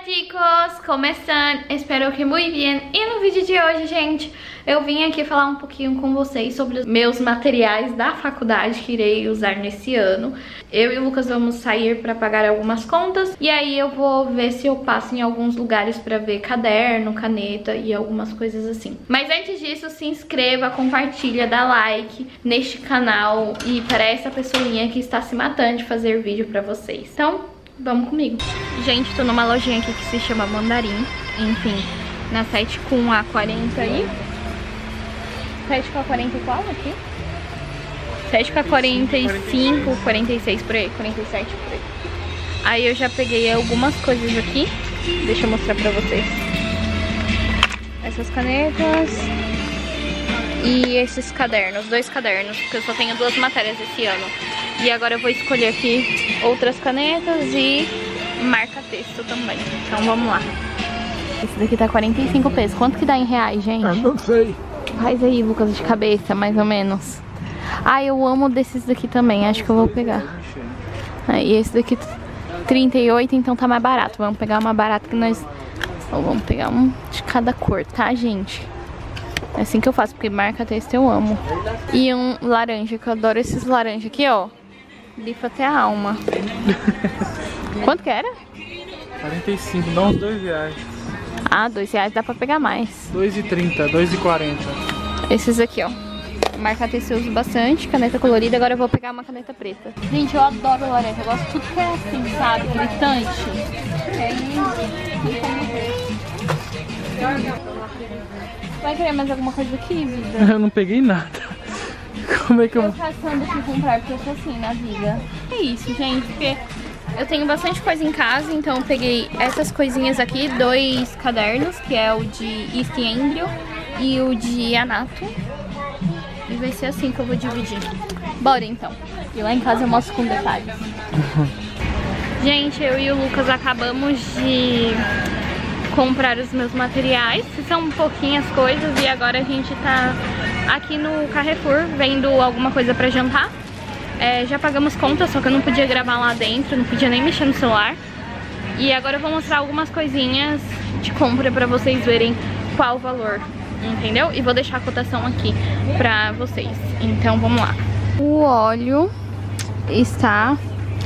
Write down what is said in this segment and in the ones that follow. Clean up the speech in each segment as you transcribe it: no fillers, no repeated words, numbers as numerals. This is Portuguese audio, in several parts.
chicos, como estão? Espero que muito bem. E no vídeo de hoje, gente, eu vim aqui falar um pouquinho com vocês sobre os meus materiais da faculdade que irei usar nesse ano. Eu e o Lucas vamos sair para pagar algumas contas e aí eu vou ver se eu passo em alguns lugares para ver caderno, caneta e algumas coisas assim. Mas antes disso, se inscreva, compartilha, dá like neste canal e para essa pessoinha que está se matando de fazer vídeo para vocês. Então, vamos comigo. Gente, tô numa lojinha aqui que se chama Mandarim. Enfim, na 7 com A40 aí. 7 com A40 qual aqui? 7 com A45, 46 por aí, 47 por aí. Aí eu já peguei algumas coisas aqui. Deixa eu mostrar pra vocês. Essas canetas e esses cadernos, 2 cadernos, porque eu só tenho 2 matérias esse ano. E agora eu vou escolher aqui outras canetas e marca-texto também. Então vamos lá. Esse daqui tá 45 pesos. Quanto que dá em reais, gente? Eu não sei. Faz aí, Lucas, de cabeça, mais ou menos. Ah, eu amo desses daqui também. Acho que eu vou pegar. E esse daqui 38, então tá mais barato. Vamos pegar uma barata que nós... Vamos pegar um de cada cor, tá, gente? É assim que eu faço, porque marca-texto eu amo. E um laranja, que eu adoro esses laranjas aqui, ó. Bifa até a alma. Quanto que era? 45, dá uns R$2. Ah, R$2 dá pra pegar mais. R$2,30, R$2,40. Esses aqui, ó. Marca-texto eu uso bastante, caneta colorida. Agora eu vou pegar uma caneta preta. Gente, eu adoro laranja. Eu gosto de tudo que é assim, sabe? Gritante. Vai querer mais alguma coisa aqui, vida? Eu não peguei nada. Como é que eu... Tô caçando o que comprar, porque eu sou assim na vida. É isso, gente, porque eu tenho bastante coisa em casa, então eu peguei essas coisinhas aqui, 2 cadernos, que é o de East Embryo e o de Anato. E vai ser assim que eu vou dividir. Bora então. E lá em casa eu mostro com detalhes. Gente, eu e o Lucas acabamos de comprar os meus materiais, que são pouquinhas coisas, e agora a gente tá aqui no Carrefour vendo alguma coisa pra jantar. Já pagamos conta, só que eu não podia gravar lá dentro, não podia nem mexer no celular. E agora eu vou mostrar algumas coisinhas de compra pra vocês verem qual o valor, entendeu? E vou deixar a cotação aqui pra vocês. Então vamos lá. O óleo está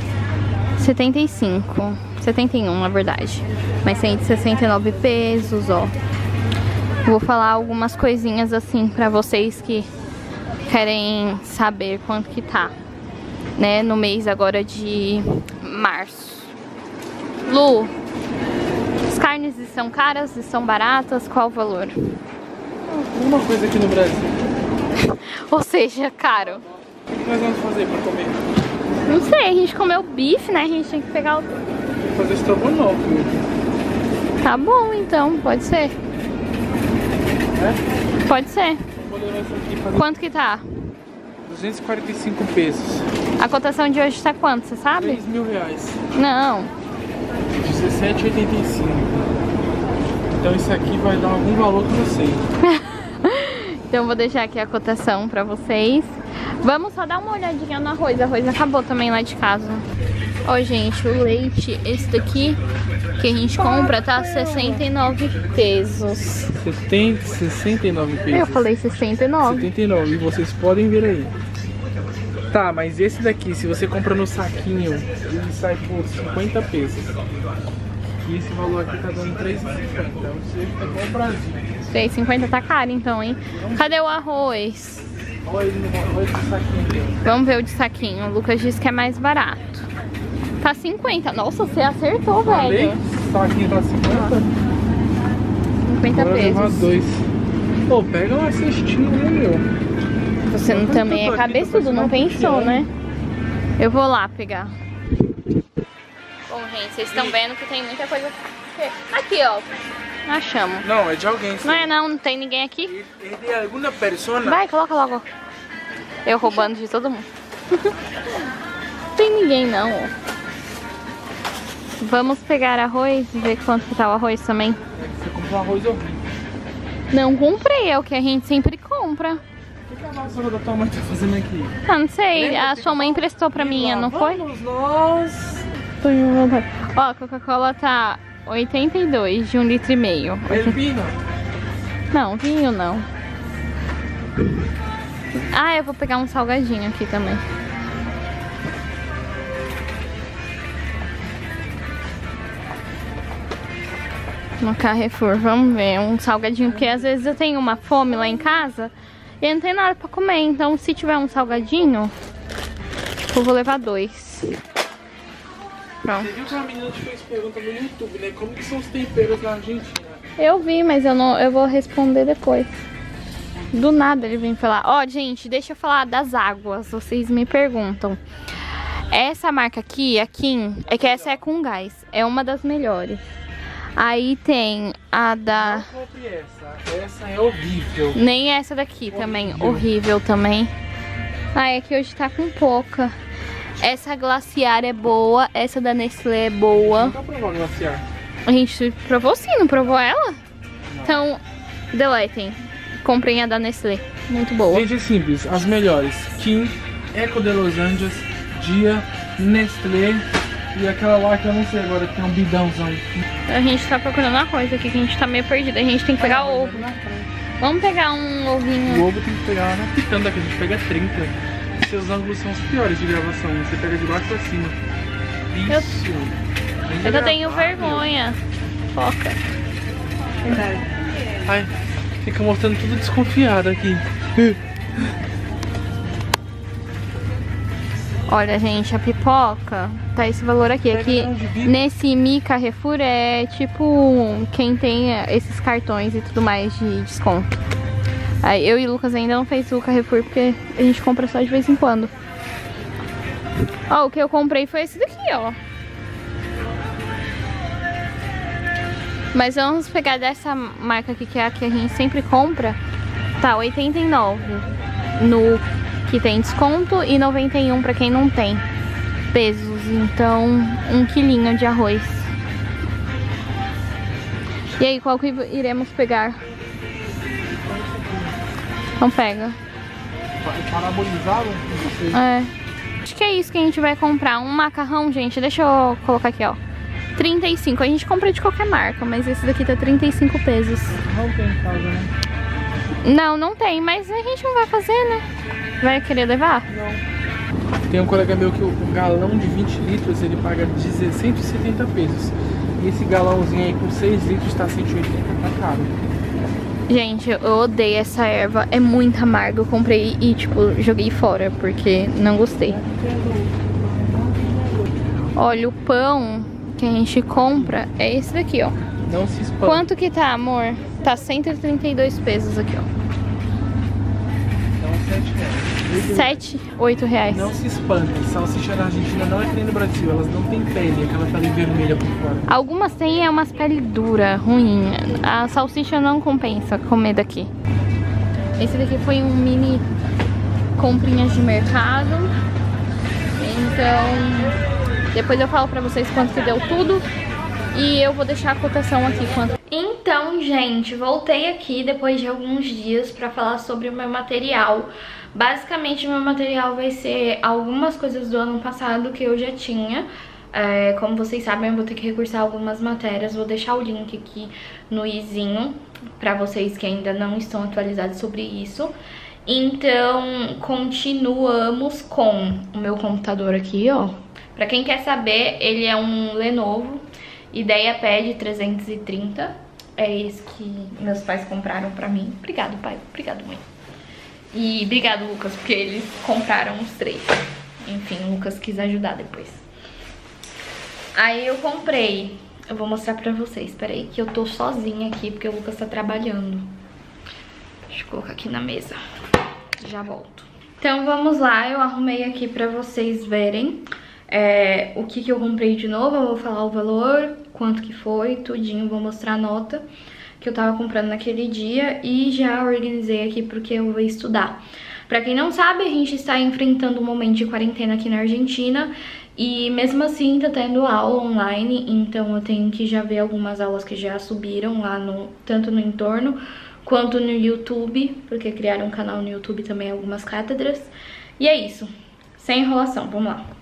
71 na verdade, mas 169 pesos, ó. Vou falar algumas coisinhas assim pra vocês que querem saber quanto que tá, né, no mês agora de março. Lu, as carnes são caras e são baratas, qual o valor? Uma coisa aqui no Brasil. Ou seja, caro. O que nós vamos fazer pra comer? Não sei, a gente comeu bife, né, a gente tem que pegar o... Vou fazer estrogonofe. Tá bom, então, pode ser. É? Pode ser. Vou levar isso aqui pra... Quanto que tá? 245 pesos. A cotação de hoje tá quanto, você sabe? R$3.000. Não. 17,85. Então isso aqui vai dar algum valor que eu sei. Então eu vou deixar aqui a cotação pra vocês. Vamos só dar uma olhadinha no arroz. O arroz acabou também lá de casa. Ó, gente, o leite, esse daqui que a gente compra tá 69 pesos. 69 pesos. Eu falei 69. 79, e vocês podem ver aí. Tá, mas esse daqui, se você compra no saquinho, ele sai por 50 pesos. E esse valor aqui tá dando 3,50. Você é igual o Brasil. 3,50 tá caro então, hein? Cadê o arroz? Olha ele no saquinho aqui. Vamos ver o de saquinho. O Lucas disse que é mais barato. Tá 50. Nossa, você acertou, velho. O saquinho tá 50. 50 Agora levar pesos. 2. Pô, pega uma cestinha, né, meu? Você não, também é cabeçudo, não pensou, né? Eu vou lá pegar. Bom, gente, vocês estão vendo que tem muita coisa. Aqui, ó. Achamos. Não, é de alguém. Não é não, não tem ninguém aqui. É de alguma pessoa. Vai, coloca logo. Eu roubando de todo mundo. Não tem ninguém não, ó. Vamos pegar arroz e ver quanto que tá o arroz também. Você comprou arroz horrível. Não comprei, é o que a gente sempre compra. O que a vassoura da tua mãe tá fazendo aqui? Ah, não sei, a sua mãe emprestou pra mim, não foi? Vamos nós. Tô com vontade. Ó, a Coca-Cola tá 82 de 1,5 litro. É vinho? Não, vinho não. Ah, eu vou pegar um salgadinho aqui também. No Carrefour, vamos ver, um salgadinho, porque às vezes eu tenho uma fome lá em casa e não tem nada pra comer, então se tiver um salgadinho, eu vou levar 2. Pronto. Você viu que a menina te fez pergunta no YouTube, né? Como que são os temperos na Argentina? Eu vi, mas eu vou responder depois. Do nada ele vem falar. Ó, gente, deixa eu falar das águas, vocês me perguntam. Essa marca aqui, a Kim, é que essa é com gás, é uma das melhores. Aí tem a da... Não compre essa. Essa é horrível. Nem essa daqui também, horrível também. Ah, é que hoje tá com pouca. Essa glaciar é boa, essa da Nestlé é boa. Nunca provou a glaciar? A gente provou sim, não provou ela? Não. Então, deletem. Comprem a da Nestlé, muito boa. Gente, é simples, as melhores. Kim, Eco de Los Angeles, Dia, Nestlé e aquela lá que eu não sei agora, que tem um bidãozão. A gente tá procurando arroz aqui, que a gente tá meio perdido. A gente tem que pegar ovo. Vamos pegar um ovinho. O ovo tem que pegar lá na pitanda, que a gente pega 30. Seus ângulos são os piores de gravação, você pega de baixo pra cima. Isso. É que eu tenho vergonha. Foca. Verdade. Ai, fica mostrando tudo desconfiado aqui. Olha, gente, a pipoca tá esse valor aqui. Aqui nesse Mi Carrefour é tipo quem tem esses cartões e tudo mais de desconto. Aí eu e o Lucas ainda não fez o Carrefour porque a gente compra só de vez em quando. Ó, o que eu comprei foi esse daqui, ó. Mas vamos pegar dessa marca aqui, que é a que a gente sempre compra. Tá, 89 no que tem desconto e 91 pra quem não tem pesos. Então, 1 quilinho de arroz. E aí, qual que iremos pegar? Não pega. Parabolizado? É. Acho que é isso que a gente vai comprar. Um macarrão, gente. Deixa eu colocar aqui, ó. 35. A gente compra de qualquer marca, mas esse daqui tá 35 pesos. Não tem em casa, né? Não, não tem, mas a gente não vai fazer, né? Vai querer levar? Não. Tem um colega meu que o galão de 20 litros ele paga 170 pesos. E esse galãozinho aí com 6 litros tá 180, tá caro. Gente, eu odeio essa erva, é muito amarga. Eu comprei e, tipo, joguei fora porque não gostei. Olha, o pão que a gente compra é esse daqui, ó. Não se espanta. Quanto que tá, amor? Tá 132 pesos aqui, ó. Então, 7 reais. 7, 8 reais. Não se espanta, salsicha na Argentina não é que nem no Brasil, elas não têm pele, aquela pele vermelha por fora. Algumas têm umas pele dura, ruim. A salsicha não compensa comer daqui. Esse daqui foi um mini comprinhas de mercado. Então, depois eu falo pra vocês quanto que deu tudo. E eu vou deixar a cotação aqui quanto. Então, gente, voltei aqui depois de alguns dias pra falar sobre o meu material. Basicamente, meu material vai ser algumas coisas do ano passado que eu já tinha. Como vocês sabem, eu vou ter que recursar algumas matérias. Vou deixar o link aqui no izinho pra vocês que ainda não estão atualizados sobre isso. Então, continuamos com o meu computador aqui, ó. Pra quem quer saber, ele é um Lenovo IdeaPad 330. É esse que meus pais compraram pra mim. Obrigado, pai. Obrigado, mãe. E obrigado, Lucas, porque eles compraram os 3. Enfim, o Lucas quis ajudar depois. Aí eu comprei. Eu vou mostrar pra vocês. Peraí, que eu tô sozinha aqui, porque o Lucas tá trabalhando. Deixa eu colocar aqui na mesa. Já volto. Então vamos lá, eu arrumei aqui pra vocês verem o que eu comprei de novo. Eu vou falar o valor, quanto que foi, tudinho. Vou mostrar a nota que eu tava comprando naquele dia e já organizei aqui porque eu vou estudar. Pra quem não sabe, a gente está enfrentando um momento de quarentena aqui na Argentina e mesmo assim tá tendo aula online, então eu tenho que já ver algumas aulas que já subiram lá tanto no entorno quanto no YouTube, porque criaram um canal no YouTube também, algumas cátedras. E é isso, sem enrolação, vamos lá.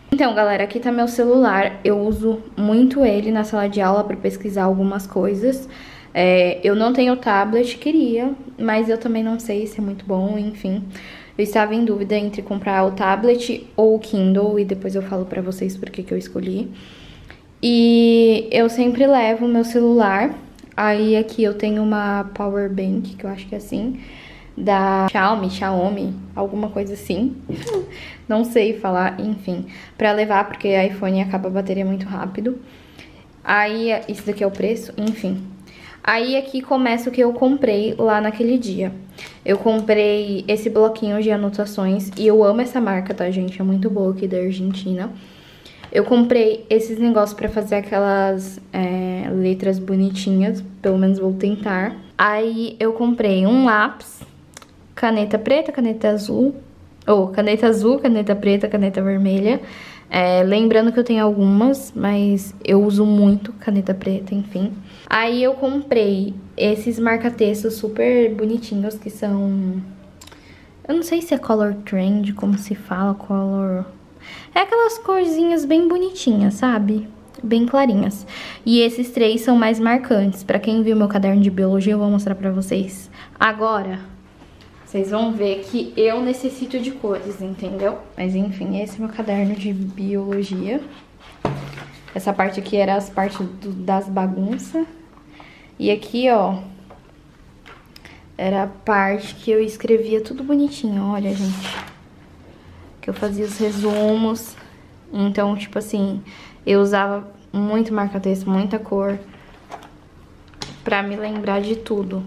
Então, galera, aqui tá meu celular. Eu uso muito ele na sala de aula pra pesquisar algumas coisas. Eu não tenho tablet, queria, mas eu também não sei se é muito bom, enfim. Eu estava em dúvida entre comprar o tablet ou o Kindle, e depois eu falo pra vocês por que eu escolhi. E eu sempre levo o meu celular. Aí aqui eu tenho uma power bank, que eu acho que é assim, da Xiaomi, alguma coisa assim. Não sei falar, enfim, pra levar, porque iPhone acaba a bateria muito rápido. Aí, isso daqui é o preço, enfim. Aí aqui começa o que eu comprei lá naquele dia. Eu comprei esse bloquinho de anotações, e eu amo essa marca, tá, gente? É muito boa, aqui da Argentina. Eu comprei esses negócios pra fazer aquelas letras bonitinhas, pelo menos vou tentar. Aí eu comprei um lápis, caneta preta, caneta azul, caneta azul, caneta preta, caneta vermelha. Lembrando que eu tenho algumas, mas eu uso muito caneta preta, enfim. Aí eu comprei esses marca-textos super bonitinhos, que são... Eu não sei se é color trend, como se fala, color... É aquelas corzinhas bem bonitinhas, sabe? Bem clarinhas. E esses 3 são mais marcantes. Pra quem viu meu caderno de biologia, eu vou mostrar pra vocês agora. Vocês vão ver que eu necessito de cores, entendeu? Mas enfim, esse é meu caderno de biologia. Essa parte aqui era as partes das bagunças. E aqui, ó, era a parte que eu escrevia tudo bonitinho, olha, gente. Que eu fazia os resumos. Então, tipo assim, eu usava muito marca-texto, muita cor, pra me lembrar de tudo.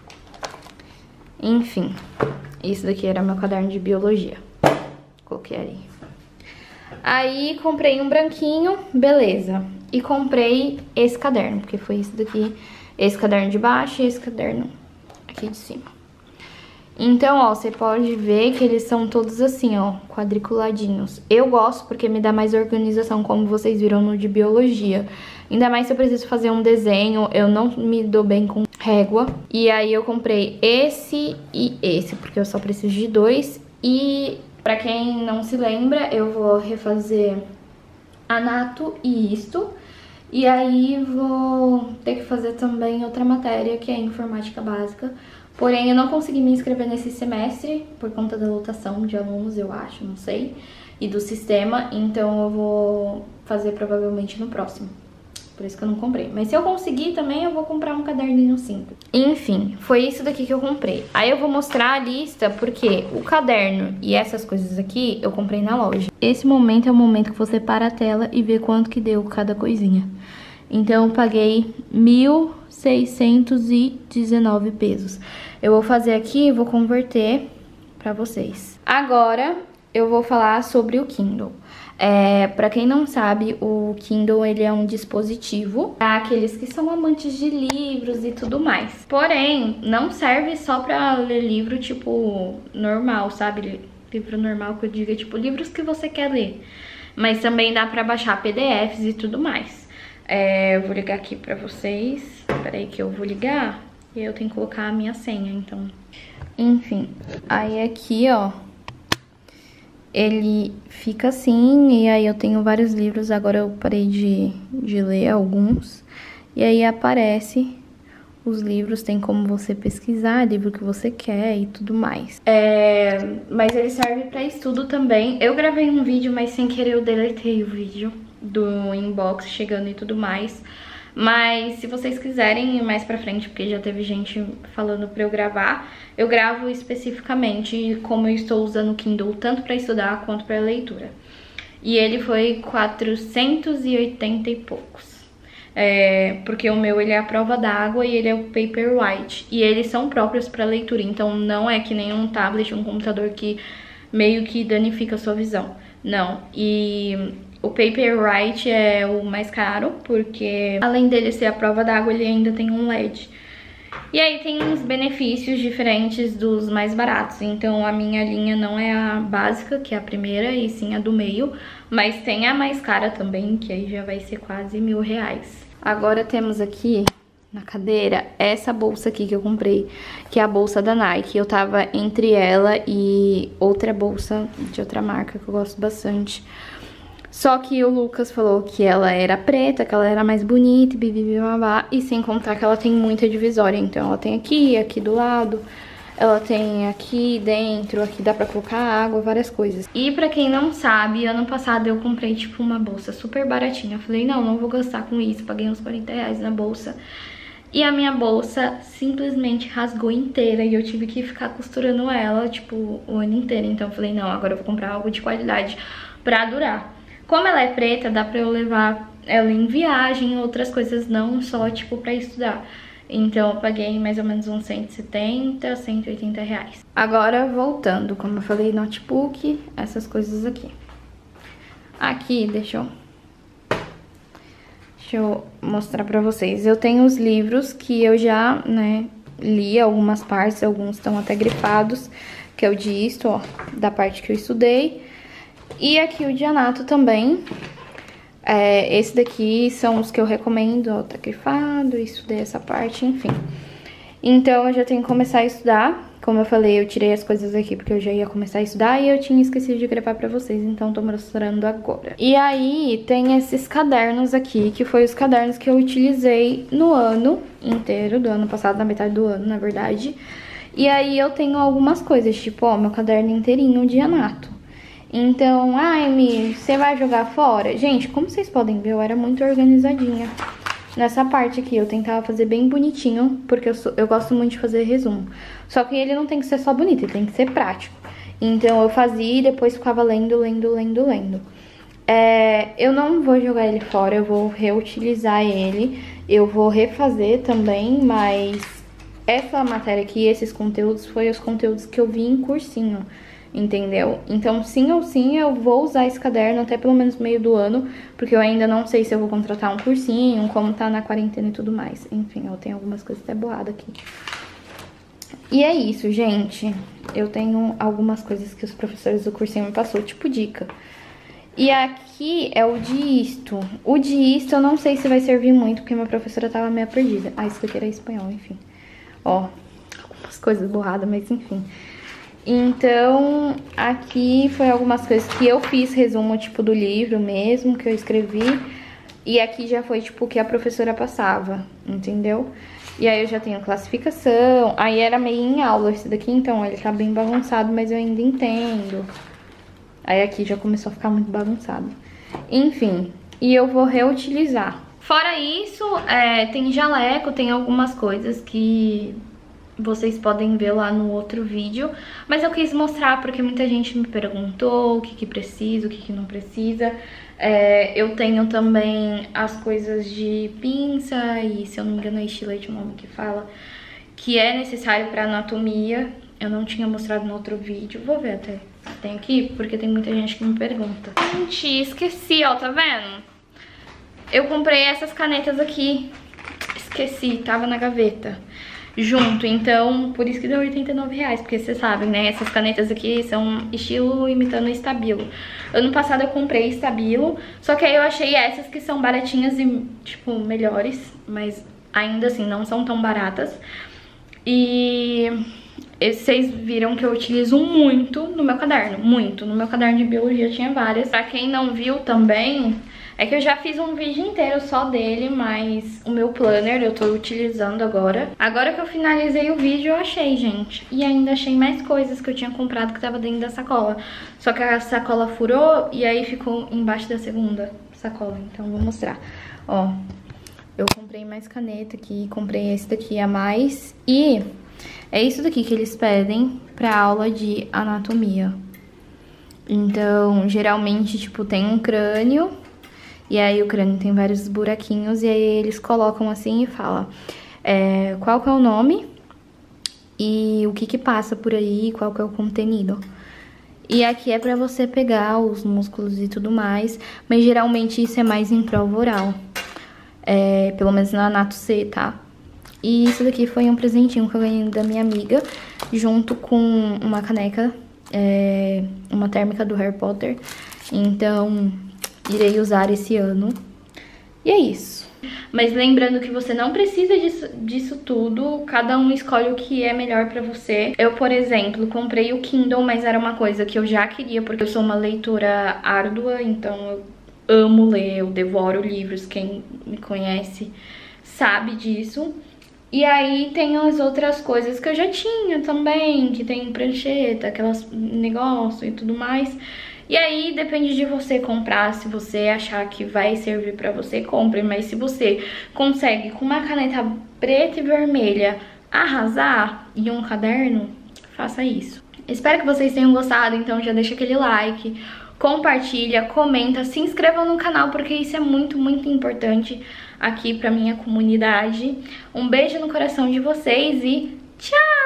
Enfim, isso daqui era meu caderno de biologia. Coloquei ali. Aí, comprei um branquinho, beleza. E comprei esse caderno, porque foi isso daqui. Esse caderno de baixo e esse caderno aqui de cima. Então, ó, você pode ver que eles são todos assim, ó, quadriculadinhos. Eu gosto porque me dá mais organização, como vocês viram no de biologia. Ainda mais se eu preciso fazer um desenho, eu não me dou bem com régua. E aí eu comprei esse e esse, porque eu só preciso de 2. E pra quem não se lembra, eu vou refazer anato e isto. E aí vou ter que fazer também outra matéria, que é informática básica. Porém, eu não consegui me inscrever nesse semestre, por conta da lotação de alunos, eu acho, não sei, e do sistema. Então eu vou fazer provavelmente no próximo. Por isso que eu não comprei. Mas se eu conseguir também, eu vou comprar um caderninho simples. Enfim, foi isso daqui que eu comprei. Aí eu vou mostrar a lista, porque o caderno e essas coisas aqui eu comprei na loja. Esse momento é o momento que você para a tela e vê quanto que deu cada coisinha. Então eu paguei 1.619 pesos. Eu vou fazer aqui e vou converter pra vocês. Agora eu vou falar sobre o Kindle. Pra quem não sabe, o Kindle ele é um dispositivo para aqueles que são amantes de livros e tudo mais. Porém, não serve só pra ler livro tipo normal, sabe? Livro normal que eu diga, tipo livros que você quer ler. Mas também dá pra baixar PDFs e tudo mais. Eu vou ligar aqui pra vocês. Peraí que eu vou ligar e eu tenho que colocar a minha senha, então... Enfim, aí aqui, ó, ele fica assim, e aí eu tenho vários livros, agora eu parei de ler alguns. E aí aparece os livros, tem como você pesquisar, livro que você quer e tudo mais. Mas ele serve pra estudo também. Eu gravei um vídeo, mas sem querer eu deletei o vídeo do inbox chegando e tudo mais. Mas se vocês quiserem ir mais pra frente, porque já teve gente falando pra eu gravar, eu gravo especificamente como eu estou usando o Kindle tanto pra estudar quanto pra leitura. E ele foi 480 e poucos. Porque o meu ele é a prova d'água e ele é o Paperwhite. E eles são próprios pra leitura, então não é que nem um tablet, um computador que meio que danifica a sua visão. Não, e... o Paperwhite é o mais caro, porque além dele ser a prova d'água, ele ainda tem um LED. E aí tem uns benefícios diferentes dos mais baratos. Então a minha linha não é a básica, que é a primeira, e sim a do meio. Mas tem a mais cara também, que aí já vai ser quase R$1.000. Agora temos aqui na cadeira essa bolsa aqui que eu comprei, que é a bolsa da Nike. Eu tava entre ela e outra bolsa de outra marca que eu gosto bastante. Só que o Lucas falou que ela era preta, que ela era mais bonita, e sem contar que ela tem muita divisória. Então ela tem aqui do lado, ela tem aqui dentro, aqui dá pra colocar água, várias coisas. E pra quem não sabe, ano passado eu comprei tipo uma bolsa super baratinha. Eu falei, não vou gastar com isso, paguei uns 40 reais na bolsa. E a minha bolsa simplesmente rasgou inteira e eu tive que ficar costurando ela, tipo, o ano inteiro. Então eu falei, não, agora eu vou comprar algo de qualidade pra durar. Como ela é preta, dá pra eu levar ela em viagem, outras coisas, não só, tipo, pra estudar. Então eu paguei mais ou menos uns 170, 180 reais. Agora, voltando, como eu falei, notebook, essas coisas aqui. Aqui, deixa eu mostrar pra vocês. Eu tenho os livros que eu já, né, li algumas partes, alguns estão até grifados, que é o de Histo, ó, da parte que eu estudei. E aqui o de Anato também. Esse daqui são os que eu recomendo, ó, tá grifado, estudei essa parte, enfim. Então eu já tenho que começar a estudar. Como eu falei, eu tirei as coisas aqui porque eu já ia começar a estudar e eu tinha esquecido de gravar pra vocês, então tô mostrando agora. E aí tem esses cadernos aqui, que foi os cadernos que eu utilizei no ano inteiro, do ano passado, na metade do ano, na verdade. E aí eu tenho algumas coisas, tipo, ó, meu caderno inteirinho de Anato. Então, ai, Mi, você vai jogar fora? Gente, como vocês podem ver, eu era muito organizadinha. Nessa parte aqui, eu tentava fazer bem bonitinho, porque eu gosto muito de fazer resumo. Só que ele não tem que ser só bonito, ele tem que ser prático. Então, eu fazia e depois ficava lendo. Eu não vou jogar ele fora, eu vou reutilizar ele. Eu vou refazer também, mas essa matéria aqui, esses conteúdos, foi os conteúdos que eu vi em cursinho. Entendeu? Então, sim ou sim, eu vou usar esse caderno até pelo menos meio do ano, porque eu ainda não sei se eu vou contratar um cursinho, como tá na quarentena e tudo mais. Enfim, eu tenho algumas coisas até boadas aqui. E é isso, gente. Eu tenho algumas coisas que os professores do cursinho me passou, tipo dica. E aqui é o de Histo. O de Histo eu não sei se vai servir muito, porque minha professora tava meio perdida. Ah, isso aqui era espanhol, enfim. Ó, algumas coisas borradas, mas enfim. Então, aqui foi algumas coisas que eu fiz resumo, tipo, do livro mesmo, que eu escrevi. E aqui já foi, tipo, o que a professora passava, entendeu? E aí eu já tenho classificação. Aí era meio em aula esse daqui, então ele tá bem bagunçado, mas eu ainda entendo. Aí aqui já começou a ficar muito bagunçado. Enfim, e eu vou reutilizar. Fora isso, tem jaleco, tem algumas coisas que vocês podem ver lá no outro vídeo, mas eu quis mostrar porque muita gente me perguntou o que precisa, o que não precisa. Eu tenho também as coisas de pinça e, se eu não me engano, é estilete o nome que fala, que é necessário para anatomia. Eu não tinha mostrado no outro vídeo, vou ver até se tem aqui, porque tem muita gente que me pergunta. Gente, esqueci, ó, tá vendo? Eu comprei essas canetas aqui, esqueci, tava na gaveta junto, então por isso que deu 89 reais, porque vocês sabem, né, essas canetas aqui são estilo imitando Stabilo. Ano passado eu comprei Stabilo, só que aí eu achei essas que são baratinhas e, tipo, melhores, mas ainda assim não são tão baratas. E vocês viram que eu utilizo muito no meu caderno, muito. No meu caderno de biologia tinha várias. Pra quem não viu também, é que eu já fiz um vídeo inteiro só dele, mas o meu planner eu tô utilizando agora. Agora que eu finalizei o vídeo, eu achei, gente. E ainda achei mais coisas que eu tinha comprado que tava dentro da sacola. Só que a sacola furou e aí ficou embaixo da segunda sacola. Então eu vou mostrar. Ó, eu comprei mais caneta aqui, comprei esse daqui a mais. E é isso daqui que eles pedem pra aula de anatomia. Então, geralmente, tipo, tem um crânio. E aí o crânio tem vários buraquinhos e aí eles colocam assim e falam qual que é o nome e o que passa por aí, qual que é o contenido. E aqui é pra você pegar os músculos e tudo mais, mas geralmente isso é mais em prova oral. Pelo menos na Anato C, tá? E isso daqui foi um presentinho que eu ganhei da minha amiga, junto com uma caneca, uma térmica do Harry Potter. Então, irei usar esse ano. E é isso. Mas lembrando que você não precisa disso tudo. Cada um escolhe o que é melhor pra você. Eu, por exemplo, comprei o Kindle, mas era uma coisa que eu já queria, porque eu sou uma leitora árdua, então eu amo ler, eu devoro livros, quem me conhece sabe disso. E aí tem as outras coisas que eu já tinha também, que tem prancheta, aquelas negócio e tudo mais. E aí depende de você comprar, se você achar que vai servir pra você, compre. Mas se você consegue com uma caneta preta e vermelha arrasar e um caderno, faça isso. Espero que vocês tenham gostado, então já deixa aquele like, compartilha, comenta, se inscreva no canal porque isso é muito, muito importante aqui pra minha comunidade. Um beijo no coração de vocês e tchau!